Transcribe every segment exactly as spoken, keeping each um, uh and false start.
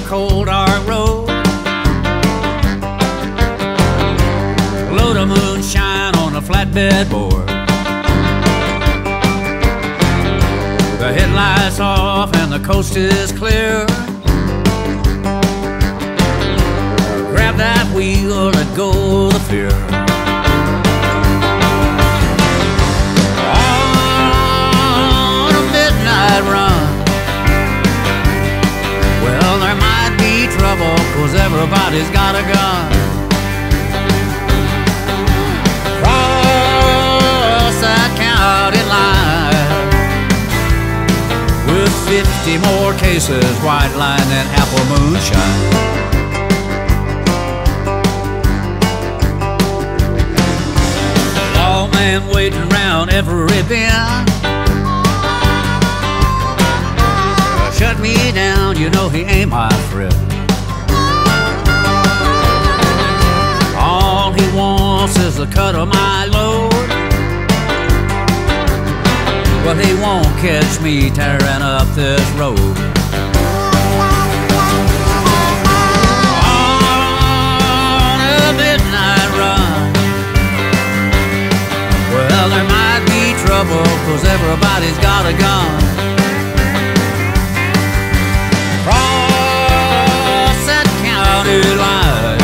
cold dark road. Load of moonshine on a flatbed board. The headlights off and the coast is clear. Grab that wheel, let go the fear. On a midnight run, well, there might be trouble, 'cause everybody's got a gun. Cross that county line with fifty more cases, white line than apple moonshine. Lawman waiting round every bend. Shut me down, you know he ain't my friend. All he wants is the cut of my load, but he won't catch me tearing up this road. On a midnight run, well, there might be trouble, 'cause everybody's got a gun. Cross that county line,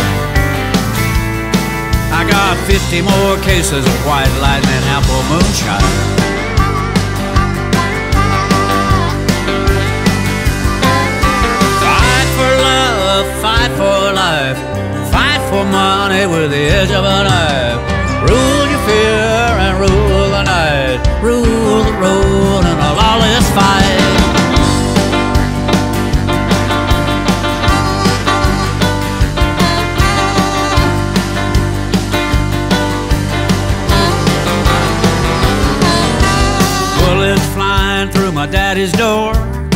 I got fifty more cases of white lightning apple moonshine. Fight for love, fight for life, fight for money with the edge of a knife. Rule your fear and rule the night, rule the road in a lawless fight. Bullets flying through my daddy's door.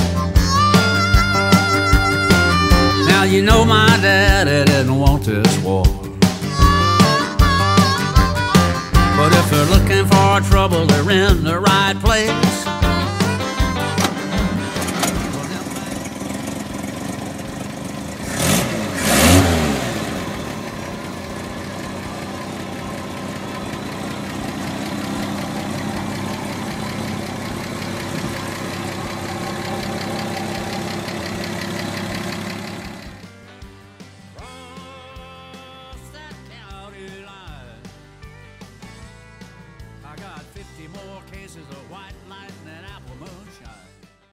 Now you know my daddy didn't want this war. But if they're looking for trouble, they're in the right place. I got fifty more cases of white line.